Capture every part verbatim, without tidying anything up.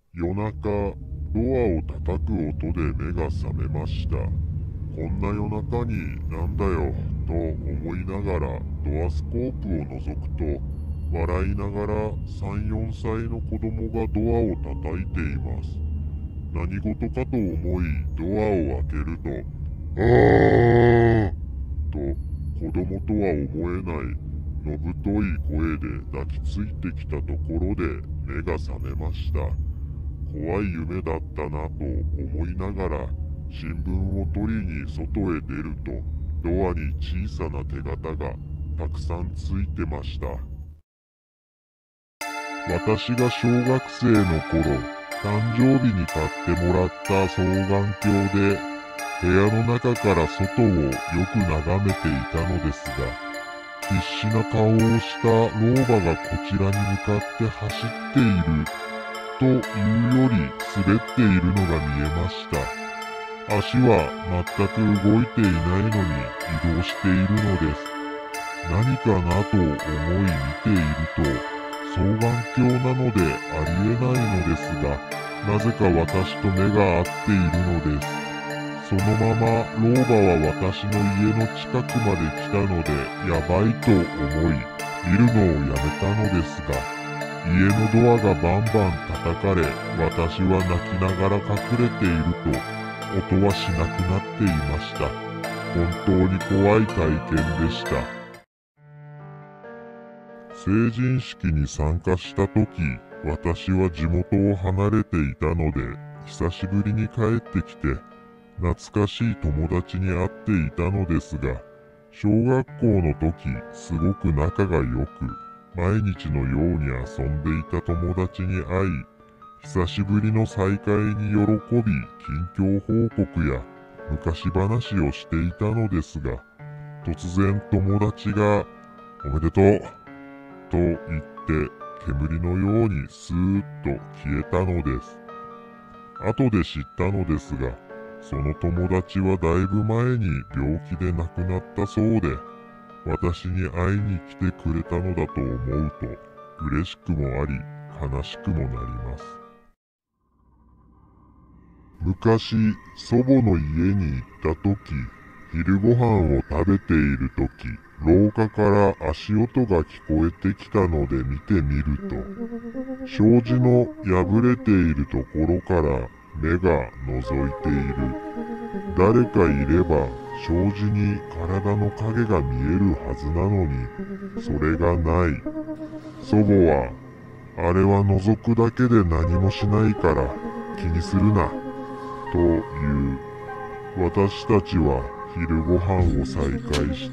夜中、ドアを叩く音で目が覚めました。こんな夜中になんだよ、と思いながらドアスコープを覗くと、笑いながらさん、よんさいの子供がドアを叩いています。何事かと思いドアを開けると、あーと子供とは思えないのぶとい声で抱きついてきたところで目が覚めました。怖い夢だったなと思いながら新聞を取りに外へ出ると、ドアに小さな手形がたくさんついてました。私が小学生の頃、誕生日に買ってもらった双眼鏡で部屋の中から外をよく眺めていたのですが、必死な顔をした老婆がこちらに向かって走っているというより滑っているのが見えました。足は全く動いていないのに移動しているのです。何かなと思い見ていると、双眼鏡なのでありえないのですが、なぜか私と目が合っているのです。そのまま老婆は私の家の近くまで来たのでやばいと思い見るのをやめたのですが、家のドアがバンバン叩かれ、私は泣きながら隠れていると音はしなくなっていました。本当に怖い体験でした。成人式に参加した時、私は地元を離れていたので久しぶりに帰ってきて懐かしい友達に会っていたのですが、小学校の時すごく仲が良く、毎日のように遊んでいた友達に会い、久しぶりの再会に喜び、近況報告や昔話をしていたのですが、突然友達がおめでとうと言って煙のようにスーッと消えたのです。後で知ったのですが、その友達はだいぶ前に病気で亡くなったそうで、私に会いに来てくれたのだと思うと嬉しくもあり悲しくもなります。昔、祖母の家に行った時、昼ご飯を食べている時、廊下から足音が聞こえてきたので見てみると、障子の破れているところから目が覗いている。誰かいれば障子に体の影が見えるはずなのに、それがない。祖母は、あれは覗くだけで何もしないから気にするな、という。私たちは昼ご飯を再開した。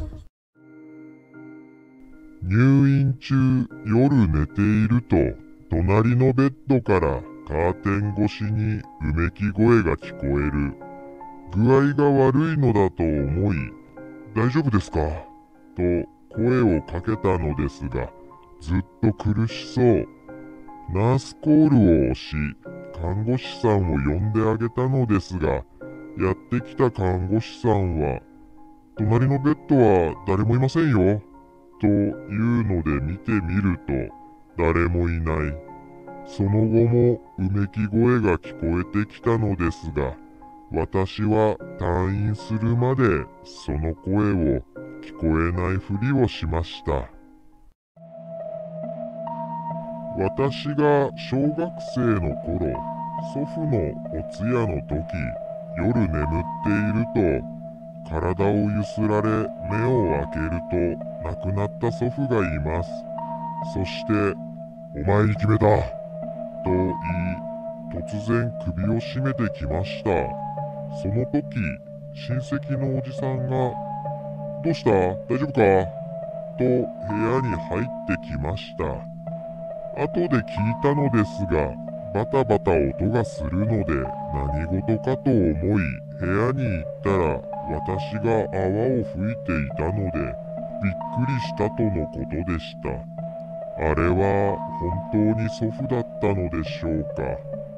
入院中、夜寝ていると、隣のベッドからカーテン越しにうめき声が聞こえる。具合が悪いのだと思い、大丈夫ですかと声をかけたのですが、ずっと苦しそう。ナースコールを押し、看護師さんを呼んであげたのですが、やってきた看護師さんは、隣のベッドは誰もいませんよ、というので見てみると、誰もいない。その後もうめき声が聞こえてきたのですが、私は退院するまでその声を聞こえないふりをしました。私が小学生の頃、祖父のお通夜の時、夜眠っていると、体をゆすられ目を開けると亡くなった祖父がいます。そして、お前に決めた、と言い、突然首を絞めてきました。その時、親戚のおじさんが、どうした？大丈夫か？と部屋に入ってきました。後で聞いたのですが、バタバタ音がするので何事かと思い部屋に行ったら、私が泡を吹いていたのでびっくりしたとのことでした。あれは本当に祖父だったのでしょうか。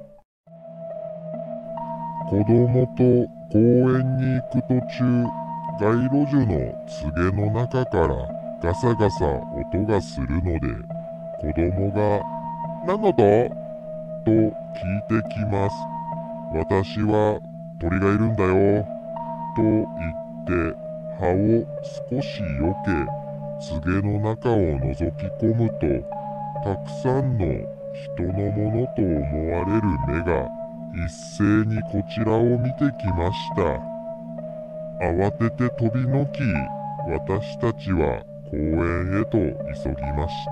子供と公園に行く途中、街路樹のつげの中からガサガサ音がするので、子供が「何の音？」とと聞いてきます。私は鳥がいるんだよ。と言って葉を少し避け、つげの中を覗き込むと、たくさんの人のものと思われる目が一斉にこちらを見てきました。慌てて飛びのき、私たちは公園へと急ぎました。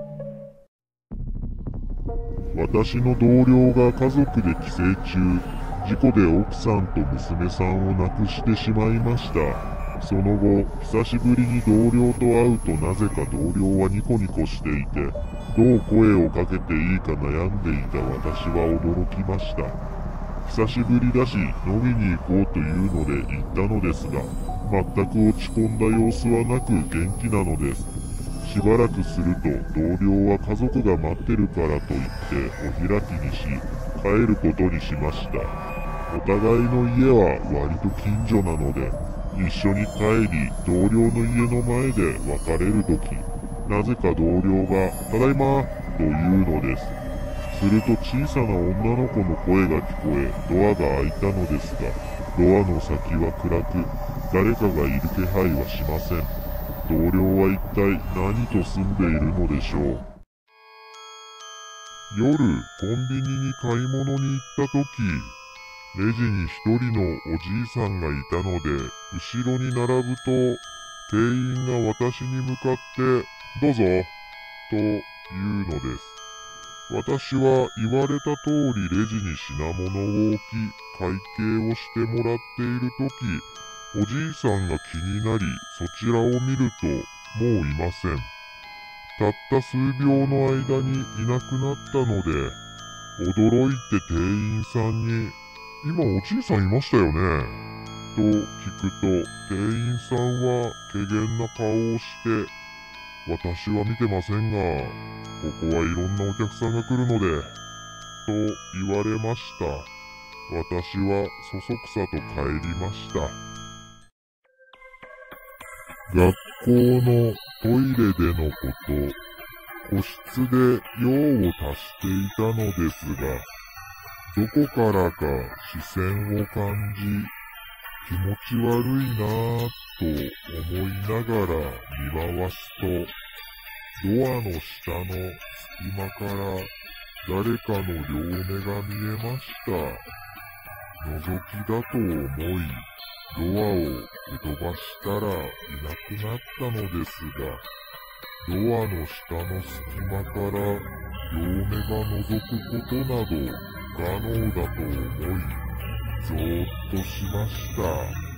私の同僚が家族で帰省中、事故で奥さんと娘さんを亡くしてしまいました。その後、久しぶりに同僚と会うとなぜか同僚はニコニコしていて、どう声をかけていいか悩んでいた私は驚きました。久しぶりだし飲みに行こうというので行ったのですが、全く落ち込んだ様子はなく元気なのです。しばらくすると同僚は家族が待ってるからと言ってお開きにし、帰ることにしました。お互いの家は割と近所なので、一緒に帰り同僚の家の前で別れるとき、なぜか同僚がただいまと言うのです。すると小さな女の子の声が聞こえ、ドアが開いたのですが、ドアの先は暗く、誰かがいる気配はしません。同僚は一体何と住んでいるのでしょう。夜、コンビニに買い物に行ったとき、レジに一人のおじいさんがいたので、後ろに並ぶと、店員が私に向かって、どうぞ、と言うのです。私は言われた通りレジに品物を置き、会計をしてもらっているとき、おじいさんが気になり、そちらを見ると、もういません。たった数秒の間にいなくなったので、驚いて店員さんに、今おじいさんいましたよねと聞くと、店員さんは怪げな顔をして、私は見てませんが、ここはいろんなお客さんが来るので、と言われました。私はそそくさと帰りました。学校のトイレでのこと、個室で用を足していたのですが、どこからか視線を感じ、気持ち悪いなぁと思いながら見回すと、ドアの下の隙間から誰かの両目が見えました。覗きだと思い、ドアを蹴飛ばしたらいなくなったのですが、ドアの下の隙間から両目が覗くことなど不可能だと思い、ぞーっとしました。